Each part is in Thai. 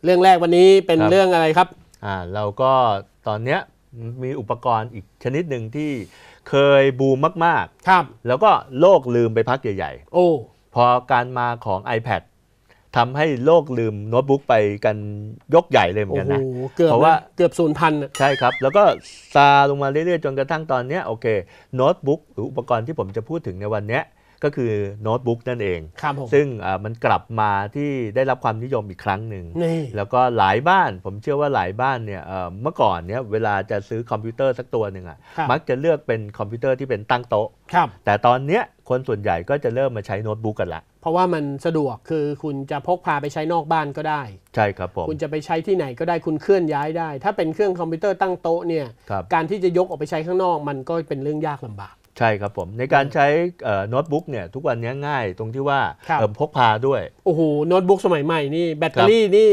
เรื่องแรกวันนี้เป็นเรื่องอะไรครับเราก็ตอนเนี้ยมีอุปกรณ์อีกชนิดหนึ่งที่เคยบูมมากๆครับแล้วก็โลกลืมไปพักใหญ่ๆโอ้พอการมาของ iPad ทำให้โลกลืมโน้ตบุ๊กไปกันยกใหญ่เลยเหมือนกันนะเพราะว่าเกือบ0,000ใช่ครับแล้วก็ซาลงมาเรื่อยๆจนกระทั่งตอนนี้โอเคโน้ตบุ๊กหรืออุปกรณ์ที่ผมจะพูดถึงในวันนี้ก็คือโน้ตบุ๊กนั่นเองซึ่งมันกลับมาที่ได้รับความนิยมอีกครั้งหนึ่งแล้วก็หลายบ้านผมเชื่อว่าหลายบ้านเนี่ยเมื่อก่อนเนี่ยเวลาจะซื้อคอมพิวเตอร์สักตัวหนึ่งมักจะเลือกเป็นคอมพิวเตอร์ที่เป็นตั้งโต๊ะแต่ตอนนี้คนส่วนใหญ่ก็จะเริ่มมาใช้โน้ตบุ๊กกันละเพราะว่ามันสะดวกคือคุณจะพกพาไปใช้นอกบ้านก็ได้ใช่ครับผมคุณจะไปใช้ที่ไหนก็ได้คุณเคลื่อนย้ายได้ถ้าเป็นเครื่องคอมพิวเตอร์ตั้งโต๊ะเนี่ยการที่จะยกออกไปใช้ข้างนอกมันก็เป็นเรื่องยากลำบากใช่ครับผมในการใช้โน้ตบุ๊กเนี่ยทุกวันนี้ง่ายตรงที่ว่าพกพาด้วยโอ้โหโน้ตบุ๊กสมัยใหม่นี่แบตเตอรี่นี่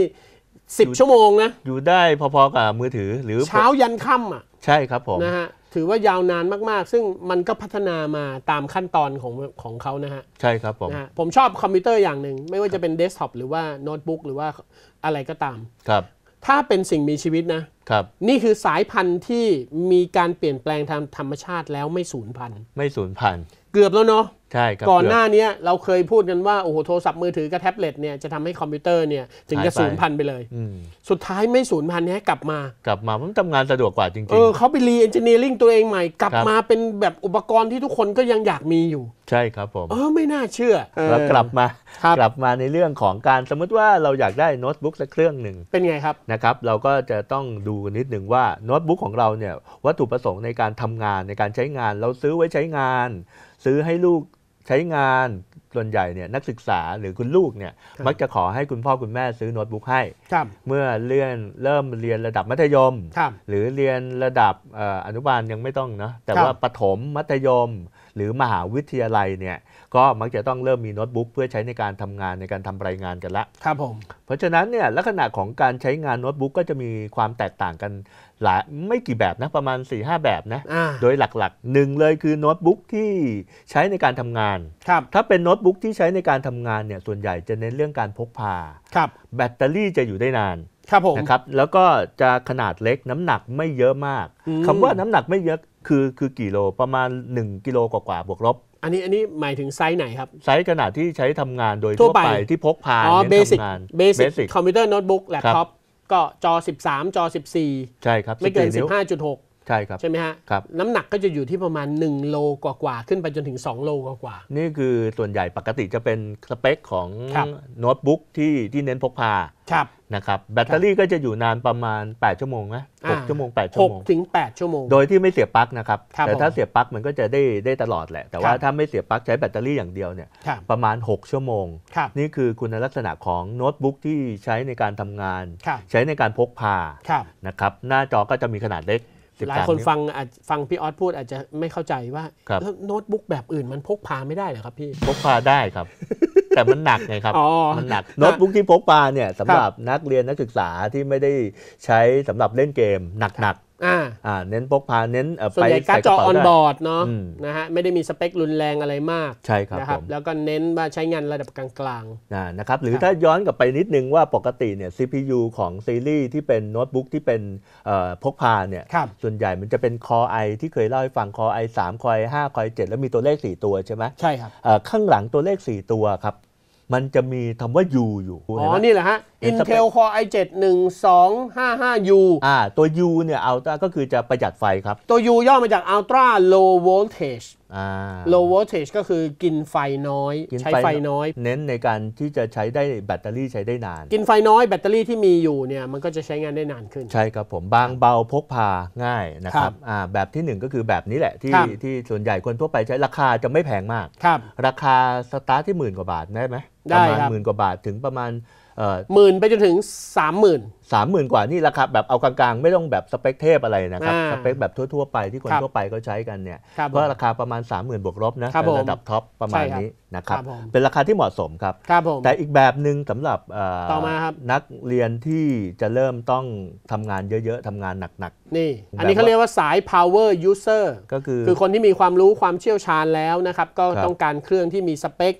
10 ชั่วโมงนะอยู่ได้พอๆกับมือถือหรือเช้ายันค่ำใช่ครับผมนะฮะถือว่ายาวนานมากๆซึ่งมันก็พัฒนามาตามขั้นตอนของเขานะฮะใช่ครับผมผมชอบคอมพิวเตอร์อย่างหนึ่งไม่ว่าจะเป็นเดสก์ท็อปหรือว่าโน้ตบุ๊กหรือว่าอะไรก็ตามครับถ้าเป็นสิ่งมีชีวิตนะครับนี่คือสายพันธุ์ที่มีการเปลี่ยนแปลงทางธรรมชาติแล้วไม่สูญพันธุ์เกือบแล้วเนาะใช่ครับก่อนหน้านี้เราเคยพูดกันว่าโอ้โหโทรศัพท์มือถือกับแท็บเล็ตเนี่ยจะทำให้คอมพิวเตอร์เนี่ยถึงจะสูญพันธุ์ไปเลยสุดท้ายไม่สูญพันธุ์นี้กลับมามันทำงานสะดวกกว่าจริงๆเขาไปรีเอนจิเนียริ่งตัวเองใหม่กลับมาเป็นแบบอุปกรณ์ที่ทุกคนก็ยังอยากมีอยู่ใช่ครับผมไม่น่าเชื่อแล้วกลับมาในเรื่องของการสมมติว่าเราอยากได้โน้ตบุ๊กสักเครื่องหนึ่งเป็นไงครับนะครับเราก็จะต้องดูนิดหนึ่งว่าโน้ตบุ๊กของเราเนี่ยวัตถุประสงค์ในการทำงานในการใช้งานเราซื้อไว้ใช้งานซื้อให้ลูกใช้งานส่วนใหญ่เนี่ยนักศึกษาหรือคุณลูกเนี่ยมักจะขอให้คุณพ่อคุณแม่ซื้อโน้ตบุ๊กให้เมื่อเริ่มเรียนระดับมัธยมหรือเรียนระดับอนุบาลยังไม่ต้องเนาะแต่ว่าประถมมัธยมหรือมหาวิทยาลัยเนี่ยก็มักจะต้องเริ่มมีโน้ตบุ๊กเพื่อใช้ในการทำงานในการทำรายงานกันละครับผมเพราะฉะนั้นเนี่ยลักษณะของการใช้งานโน้ตบุ๊กก็จะมีความแตกต่างกันหลายไม่กี่แบบนะประมาณ 4-5 แบบนะโดยหลักๆหนึ่งเลยคือโน้ตบุ๊กที่ใช้ในการทำงานถ้าเป็นโน้ตบุ๊กที่ใช้ในการทำงานเนี่ยส่วนใหญ่จะเน้นเรื่องการพกพาแบตเตอรี่จะอยู่ได้นานนะครับแล้วก็จะขนาดเล็กน้ำหนักไม่เยอะมากคำว่าน้ำหนักไม่เยอะคือกี่โลประมาณ1กิโลกว่าบวกลบอันนี้หมายถึงไซส์ไหนครับไซส์ขนาดที่ใช้ทำงานโดยทั่วไปที่พกพาเบสิกคอมพิวเตอร์โน้ตบุ๊กแล็ปท็อปก็จอ13จอ14 ใช่ครับไม่เกิน 15.6 ใช่ครับใช่ไหมฮะน้ำหนักก็จะอยู่ที่ประมาณ1โลกว่าขึ้นไปจนถึง2โลกว่านี่คือส่วนใหญ่ปกติจะเป็นสเปคของโน้ตบุ๊กที่เน้นพกพานะครับแบตเตอรี่ก็จะอยู่นานประมาณ8ชั่วโมงนะ6ชั่วโมง8ชั่วโมง 6ถึง8ชั่วโมงโดยที่ไม่เสียบปลั๊กนะครับแต่ถ้าเสียบปลั๊กมันก็จะได้ตลอดแหละแต่ว่าถ้าไม่เสียบปลั๊กใช้แบตเตอรี่อย่างเดียวเนี่ยประมาณ6ชั่วโมงนี่คือคุณลักษณะของโน้ตบุ๊กที่ใช้ในการทำงานใช้ในการพกพานะครับหน้าจอก็จะมีขนาดเล็กหลายคนฟังพี่ออสพูดอาจจะไม่เข้าใจว่าโน้ตบุ๊กแบบอื่นมันพกพาไม่ได้เหรอครับพี่พกพาได้ครับ แต่มันหนักไงครับมันหนักโน้ตบุ๊กที่พกพาเนี่ยสำหรับนักเรียนนักศึกษาที่ไม่ได้ใช้สำหรับเล่นเกมหนักเน้นพกพาเน้นส่วนใหญ่การ์ดจอออนบอร์ดเนาะนะฮะไม่ได้มีสเปครุนแรงอะไรมากใช่ครับนะครับแล้วก็เน้นว่าใช้งานระดับกลางๆนะครับหรือถ้าย้อนกลับไปนิดนึงว่าปกติเนี่ย CPU ของซีรีส์ที่เป็นโน้ตบุ๊กที่เป็นพกพาเนี่ยส่วนใหญ่มันจะเป็น Core i ที่เคยเล่าให้ฟัง Core i 3 Core i 5 Core i 7แล้วมีตัวเลข4ตัวใช่ไหมใช่ครับข้างหลังตัวเลข4ตัวครับมันจะมีคำว่า U อยู่นี่แหละฮะ Intel Core i7 1255U ตัว U เนี่ย Ultra ก็คือจะประหยัดไฟครับตัว U ย่อมาจาก Ultra Low Voltage Low Voltage ก็คือกินไฟน้อยใช้ไฟน้อยเน้นในการที่จะใช้ได้แบตเตอรี่ใช้ได้นานกินไฟน้อยแบตเตอรี่ที่มีอยู่เนี่ยมันก็จะใช้งานได้นานขึ้นใช่ครับผมบางเบาพกพาง่ายนะครับแบบที่1ก็คือแบบนี้แหละที่ส่วนใหญ่คนทั่วไปใช้ราคาจะไม่แพงมากราคาสตาร์ทที่10,000 กว่าบาทได้ไหมประมาณ10,000 กว่าบาทถึงประมาณ 10,000ไปจนถึง 30,000 กว่านี่ราคาแบบเอากลางๆไม่ต้องแบบสเปคเทพอะไรนะครับสเปคแบบทั่วๆไปที่คนทั่วไปก็ใช้กันเนี่ยก็ราคาประมาณ 30,000 บวกลบนะระดับท็อปประมาณนี้นะครับเป็นราคาที่เหมาะสมครับแต่อีกแบบหนึ่งสำหรับนักเรียนที่จะเริ่มต้องทำงานเยอะๆทำงานหนักๆนี่อันนี้เขาเรียกว่าสาย power user ก็คือคนที่มีความรู้ความเชี่ยวชาญแล้วนะครับก็ต้องการเครื่องที่มีสเปค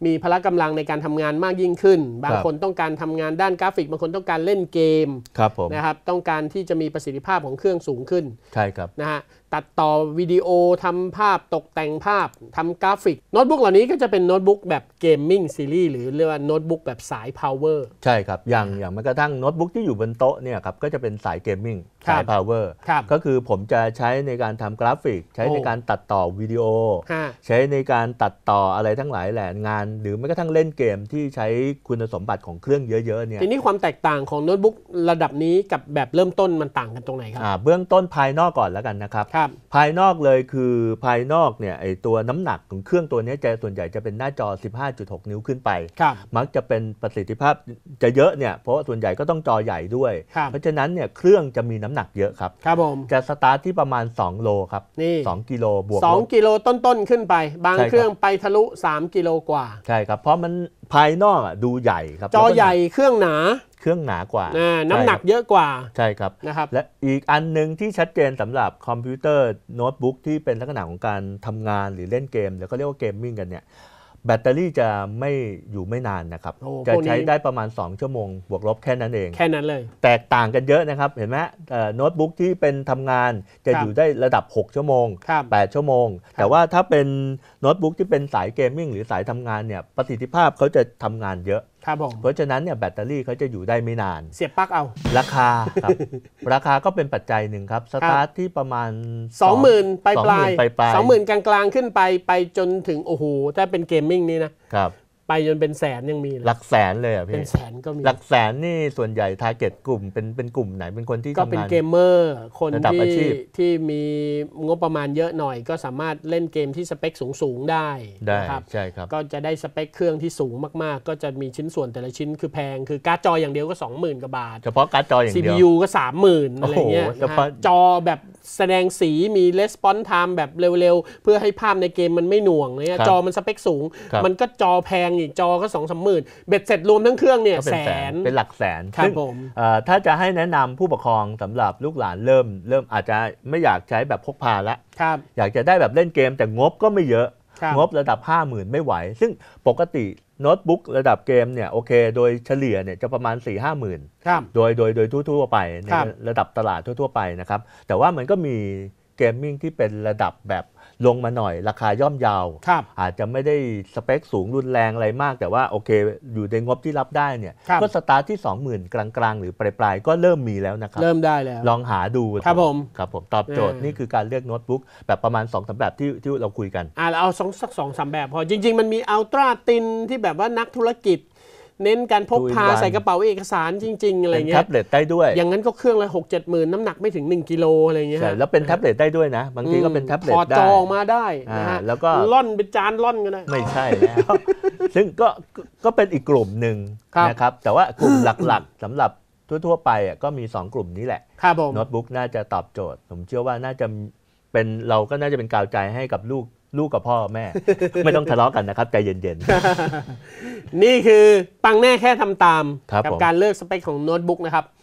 มีพละกำลังในการทำงานมากยิ่งขึ้นบางคนต้องการทำงานด้านกราฟิกบางคนต้องการเล่นเกมนะครับต้องการที่จะมีประสิทธิภาพของเครื่องสูงขึ้นใช่ครับนะฮะตัดต่อวิดีโอทำภาพตกแต่งภาพทำกราฟิกโน้ตบุ๊กเหล่านี้ก็จะเป็นโน้ตบุ๊กแบบเกมมิ่งซีรีส์หรือเรียกว่าโน้ตบุ๊กแบบสาย power ใช่ครับอย่างแม้กระทั่งโน้ตบุ๊กที่อยู่บนโต๊ะเนี่ยครับก็จะเป็นสายเกมมิ่งสาย power ก็คือผมจะใช้ในการทำกราฟิกใช้ในการตัดต่อวิดีโอใช้ในการตัดต่ออะไรทั้งหลายแหล่งานหรือแม้กระทั่งเล่นเกมที่ใช้คุณสมบัติของเครื่องเยอะๆเนี่ยทีนี้ความแตกต่างของโน้ตบุ๊กระดับนี้กับแบบเริ่มต้นมันต่างกันตรงไหนครับเบื้องต้นภายนอกก่อนแล้วกันนะครับภายนอกเลยคือภายนอกเนี่ยไอตัวน้ำหนักของเครื่องตัวนี้จะส่วนใหญ่จะเป็นหน้าจอ 15.6 นิ้วขึ้นไปมักจะเป็นประสิทธิภาพจะเยอะเนี่ยเพราะส่วนใหญ่ก็ต้องจอใหญ่ด้วยเพราะฉะนั้นเนี่ยเครื่องจะมีน้ำหนักเยอะครับจะสตาร์ทที่ประมาณ2โลครับ2กิโลบวก 2กิโลต้นๆขึ้นไปบางเครื่องไปทะลุ3กิโลกว่าใช่ครับเพราะมันภายนอกดูใหญ่ครับจอใหญ่เครื่องหนากว่าน้ำหนักเยอะกว่าใช่ครับนะครับและอีกอันนึงที่ชัดเจนสำหรับคอมพิวเตอร์โน้ตบุ๊กที่เป็นลักษณะของการทำงานหรือเล่นเกมหรือเขาเรียกว่าเกมมิ่งกันเนี่ยแบตเตอรี่จะไม่อยู่ไม่นานนะครับจะใช้ได้ประมาณ2ชั่วโมงบวกลบแค่นั้นเองแค่นั้นเลยแตกต่างกันเยอะนะครับเห็นไหมโน้ตบุ๊กที่เป็นทำงานจะอยู่ได้ระดับ6ชั่วโมง8ชั่วโมงแต่ว่าถ้าเป็นโน้ตบุ๊กที่เป็นสายเกมมิ่งหรือสายทำงานเนี่ยประสิทธิภาพเขาจะทำงานเยอะเพราะฉะนั้นเนี่ยแบตเตอรี่เขาจะอยู่ได้ไม่นานเสียบปลั๊กเอาราคาครับราคาก็เป็นปัจจัยหนึ่งครับสตาร์ทที่ประมาณ 20,000 ปลาย 20,000 กลางๆขึ้นไปจนถึงโอ้โหถ้าเป็นเกมมิ่งนี่นะครับไปจนเป็นแสนยังมีหลักแสนเลยอ่ะพี่เป็นแสนก็มีหลักแสนนี่ส่วนใหญ่ทาร์เก็ตกลุ่มเป็นกลุ่มไหนเป็นคนที่ก็เป็นเกมเมอร์คนที่มีงบประมาณเยอะหน่อยก็สามารถเล่นเกมที่สเปคสูงได้นะครับใช่ครับก็จะได้สเปคเครื่องที่สูงมากๆก็จะมีชิ้นส่วนแต่ละชิ้นคือแพงคือการ์ดจออย่างเดียวก็ 20,000 กว่าบาทเฉพาะการ์ดจออย่างเดียว CPU ก็ 30,000 อะไรเงี้ยจอแบบแสดงสีมี response time แบบเร็วๆเพื่อให้ภาพในเกมมันไม่หน่วงเนี่ยจอมันสเปคสูงมันก็จอแพงอีกจอก็ 2-30,000 เบ็ดเสร็จรวมทั้งเครื่องเนี่ยแสนเป็นหลักแสนครับผมถ้าจะให้แนะนำผู้ปกครองสำหรับลูกหลานเริ่มอาจจะไม่อยากใช้แบบพกพาแล้วอยากจะได้แบบเล่นเกมแต่งบก็ไม่เยอะงบระดับ 50,000 ไม่ไหวซึ่งปกติโน้ตบุ๊กระดับเกมเนี่ยโอเคโดยเฉลี่ยเนี่ยจะประมาณ 4-5 หมื่นโดยทั่วๆไปในระดับตลาดทั่วๆไปนะครับแต่ว่ามันก็มีเกมมิ่งที่เป็นระดับแบบลงมาหน่อยราคาย่อมเยาวอาจจะไม่ได้สเปคสูงรุนแรงอะไรมากแต่ว่าโอเคอยู่ในงบที่รับได้เนี่ยก็สตาร์ทที่ 20,000 กลางๆหรือปลายๆก็เริ่มมีแล้วนะครับเริ่มได้แล้วลองหาดูครับผมตอบโจทย์นี่คือการเลือกโน้ตบุ๊กแบบประมาณ 2-3 แบบที่เราคุยกันเอาสัก 2-3 แบบพอจริงๆมันมีอัลตร้าตินที่แบบว่านักธุรกิจเน้นการพกพาใส่กระเป๋าเอกสารจริงๆอะไรเงี้ยเป็นแท็บเล็ตได้ด้วยอย่างนั้นก็เครื่องละ 6-7 หมื่นน้ำหนักไม่ถึง1กิโลอะไรเงี้ยใช่แล้วเป็นแท็บเล็ตได้ด้วยนะบางทีก็เป็นแท็บเล็ตได้พอจอมาได้นะฮะแล้วก็ล่อนเป็นจานล่อนกันได้ไม่ใช่แล้วซึ่งก็เป็นอีกกลุ่มหนึ่งนะครับแต่ว่ากลุ่มหลักๆสำหรับทั่วๆไปก็มี2กลุ่มนี้แหละโน้ตบุ๊กน่าจะตอบโจทย์ผมเชื่อว่าน่าจะเป็นเราก็น่าจะเป็นกาวใจให้กับลูกกับพ่อแม่ ไม่ต้องทะเลาะกันนะครับใจเย็นๆ นี่คือปังแน่แค่ทำตามกับการเลือกสเปคของโน้ตบุ๊กนะครับ